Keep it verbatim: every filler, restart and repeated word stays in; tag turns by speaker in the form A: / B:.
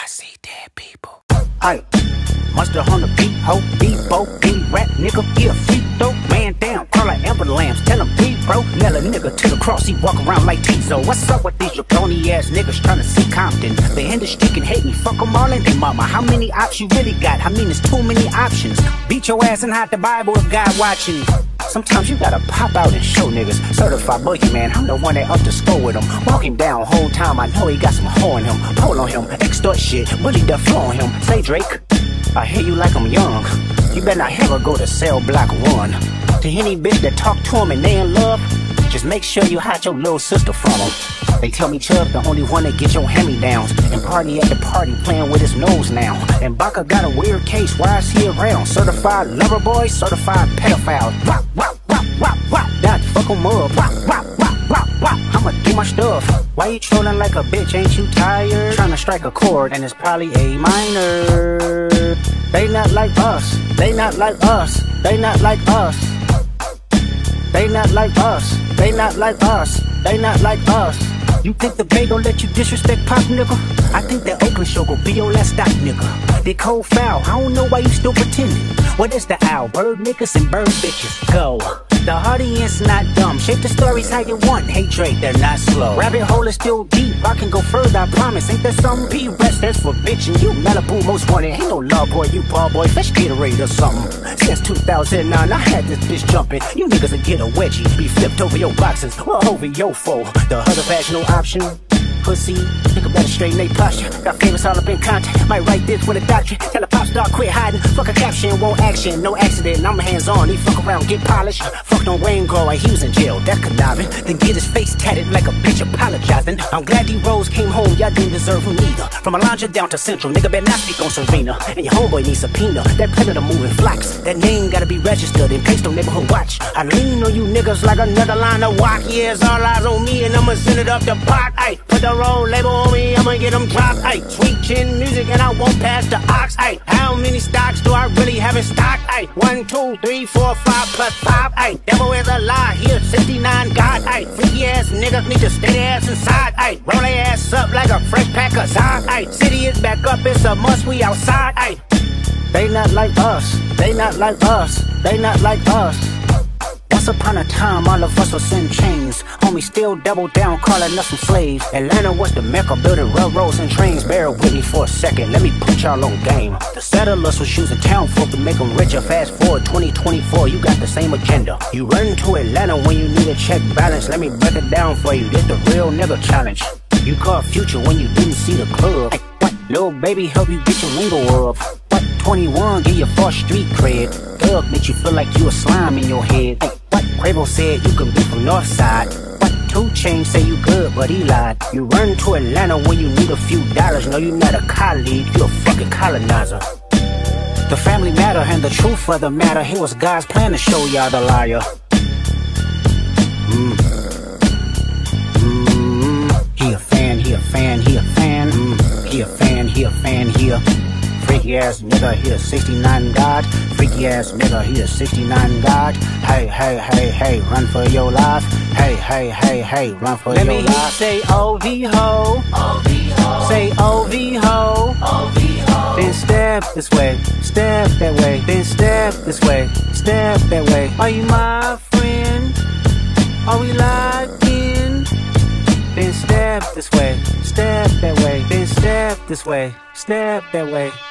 A: see dead people.
B: Aye, mustard on the beat, ho, Debo, beat rap, nigga, get a free throw, man down, call like ambulance, tell him be bro, nail a nigga to the cross, he walk around like Tizo. What's up with these jabroni ass niggas trying to see Compton? The industry can hate me, fuck them all and they mama. How many options you really got? I mean, it's too many options. Beat your ass and hide the Bible if God watching. Sometimes you gotta pop out and show niggas. Certified boogie man, I'm the one that up the score with him. Walk him down whole time, I know he got some hoe on him. Pull on him, extort shit, bully the flow on him. Say Drake, I hear you like I'm young. You better not ever go to cell block one. To any bitch that talk to him and they in love, just make sure you hide your little sister from him. They tell me Chubb the only one that get your hand-me-downs, and party at the party playing with his nose now. And Baka got a weird case, why is he around? Certified lover boy, certified pedophile. Wop, wop, wop, wop, wop, that fuck him up. Wop, wop, wop, wop, wop, I'ma do my stuff. Why you trolling like a bitch, ain't you tired? Trying to strike a chord and it's probably A minor. They not like us, they not like us, they not like us. They not like us, they not like us, they not like us. You think the Bay gon' let you disrespect Pop, nigga? I think that Oakland show gon' be your last stop, nigga. They cold foul, I don't know why you still pretending. What is the owl? Bird niggas and bird bitches, go. The audience not dumb, shape the stories how you want. Hey Drake, they're not slow. Rabbit hole is still deep, I can go further, I promise. Ain't there some P-Rest that's for bitchin'? You Malibu most wanted, ain't no love boy, you ball boy, fresh Gatorade or something. Since two thousand nine, I had this bitch jumping. You niggas will get a wedgie, be flipped over your boxes, or over your foe. The other vaginal option, pussy, nigga better straighten they posture. Got famous all up in contact, might write this with a doctorate. Tell a pop star quit hiding, fuck a caption, won't action, no accident. I'm hands on, he fuck around, get polished. Fucked on Wayne Grower, he was in jail, that's conniving. Then get his face tatted like a bitch apologizing. I'm glad D-Rose came home, y'all didn't deserve him neither. From Alondra down to Central, nigga better not speak on Serena. And your homeboy needs subpoena, that predator moving flocks. That name gotta be registered and placed on neighborhood watch. I lean on you niggas like another line of walk. Yeah, it's all eyes on me and I'ma send it up the pot. Ay, put the roll label on me, I'ma get them dropped. Ay, sweet chin music and I won't pass the ox. Ay, how many stocks do I really have in stock? Ay, one, two, three, four, five plus five. Ay, devil is a lie, here sixty-nine God. Ay, freaky ass niggas need to stay their ass inside. Ay, roll their ass up like a fresh pack of Zod. Ay, city is back up, it's a must, we outside. Ay, they not like us, they not like us, they not like us. Once upon a time, all of us was in chains. Homie still double down, calling us some slaves. Atlanta was the mecca, building railroads and trains. Bear with me for a second, let me put y'all on game. The settlers was using town folk to make them richer. Fast forward twenty twenty-four, you got the same agenda. You run to Atlanta when you need a check balance. Let me break it down for you, this the real nigga challenge. You caught Future when you didn't see the club. Hey, what? Lil' baby help you get your lingo up. What? twenty-one, give you false street cred. Thug make you feel like you a slime in your head. Hey, what? Quavo said you can be from Northside. What? two Chainz say you good, but he lied. You run to Atlanta when you need a few dollars. No, you not a colleague, you a fucking colonizer. The family matter and the truth of the matter. It was God's plan to show y'all the liar. Mm. Mm. He a fan, he a fan, he a fan. Mm. He a fan, he a fan, he a freaky ass nigga, he a sixty-nine God. Freaky ass nigga, he a sixty-nine God. Hey, hey, hey, hey, run for your life. Hey, hey, hey, hey, run for Let your life. Let me say O V ho. O V ho. Say O V ho. O V ho. Then step this way, step that way. Then step this way, step that way. Are you my friend? Are we locked in? Then step this way, step that way. Then step this way, step that way.